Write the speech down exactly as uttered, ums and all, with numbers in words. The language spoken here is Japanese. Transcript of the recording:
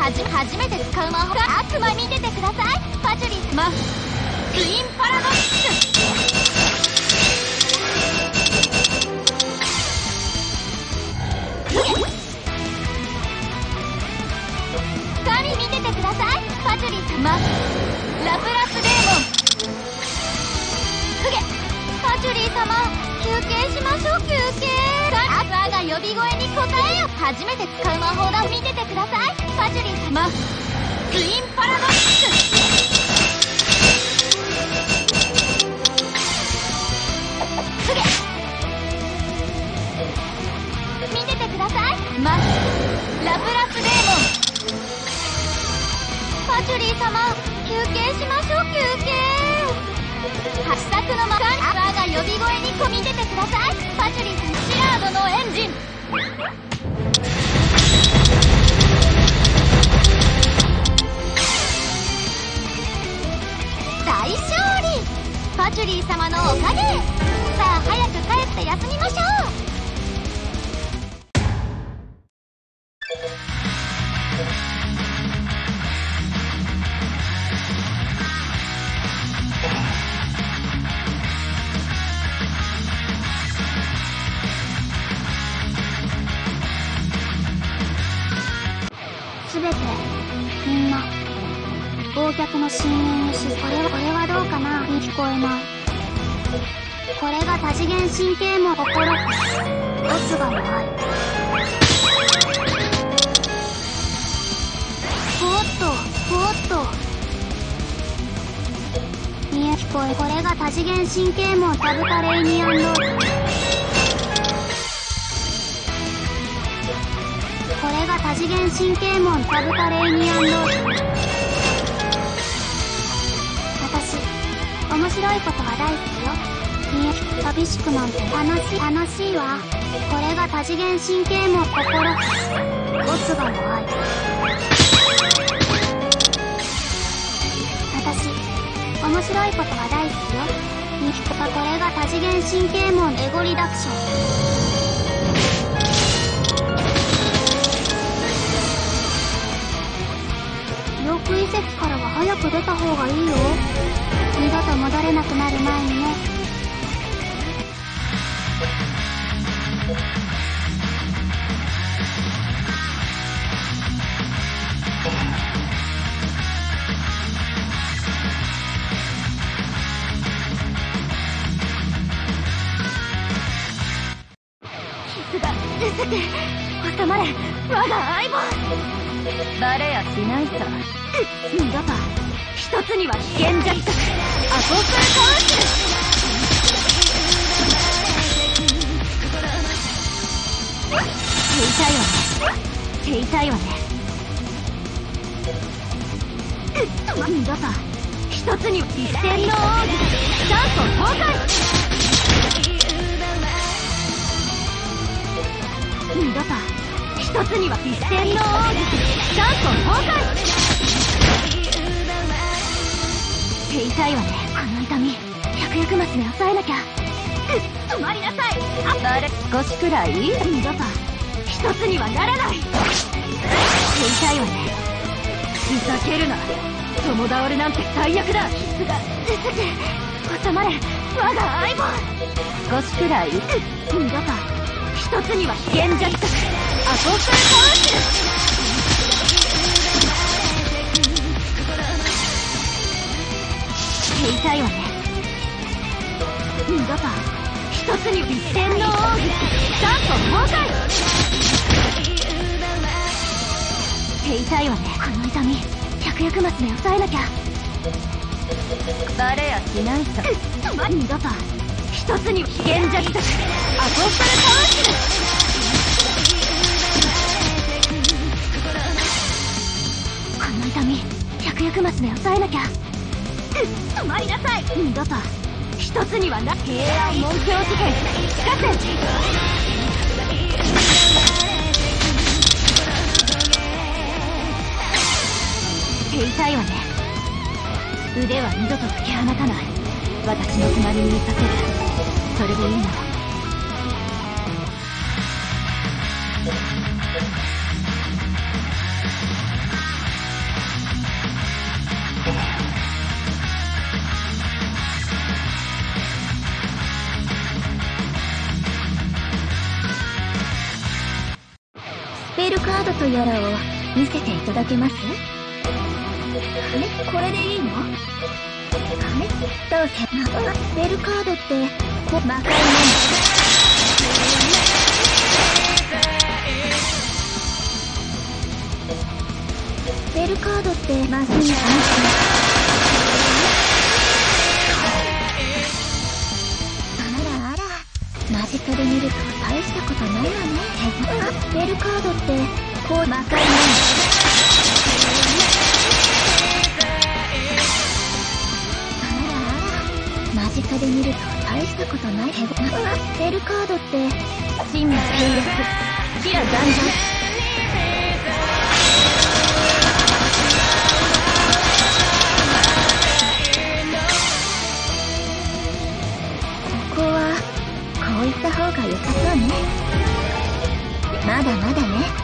はじ初めて使う魔法が悪魔見ててください。パチュリーマツインパラドックス。神見ててください。パチュリー様ラプラスデーモンうげパチュリー様休憩しましょう。休憩我が呼び声に応えよ。初めて使う魔法だ。見ててください。パチュリー様ツインパラドックス。うげ見ててください。マラプラスデーモンパチュリー様休憩しましょう。休憩八作の魔法我が呼び声にこ見ててください。パチュリー様シラードのエンジン大勝利。パチュリー様のおかげ。さあ早く帰って休みましょう。 すべてみんな忘却の深淵にし、これはこれはどうかな。聞こえない。これが多次元神経も心ボスがない。おっとおっと見え聞こえ。これが多次元神経もタブタレイニアンドこれが多次元神経門タブタレイニアンド私面白いことが大好きよ。見え寂しくなんて楽しい楽しいわ。これが多次元神経門心ボスがない。私面白いことが大好きよ。見聞かこれが多次元神経門エゴリダクションヨーク遺跡からは早く出た方がいいよ。二度と戻れなくなる前にね。 傷が薄く収まれ我が相棒。バレやしないさ。二度と一つには危険弱アコープルカウンシル。手痛いわね手痛いわね。二度と一つに一戦の奥義チャンスを崩壊。二度と一つには一戦の奥義チャンスを崩壊。手痛いわねこの痛み。百薬マスで抑えなきゃ。止まりなさい。あれ少しくらい二度と一つにはならない。手痛いわねふざけるな。共倒れなんて最悪だ。傷が薄く収まれ我が相棒。少しくらい二度と一つには危険弱アコープルカウンシル。手痛いわね二度と一つに一戦の奥義チャンスを崩壊。手痛いわねこの痛み。百薬マスで抑えなきゃ。バレやしないさ。二度と一つに危険弱アコープルカウンシル。この痛み百薬マスで抑えなきゃ。止まりなさい。二度と一つにはな。平安文教事件地下戦。手痛いわね腕は二度と解き放たない。私の隣にいさせる。それでいいの。 ペルカードとやらを見せていただけます？はい、これでいいの？はい、どうせ。な、スペルカードって、こ、魔界なの。スペルカードってマスに話してあらあら、間近で見ると大したことないわね。スペルカードってこう魔界なの。あらあら、間近で見ると大したことない。スペルカードって真の権力、キラ断然。こういった方が良さそうね。まだまだね。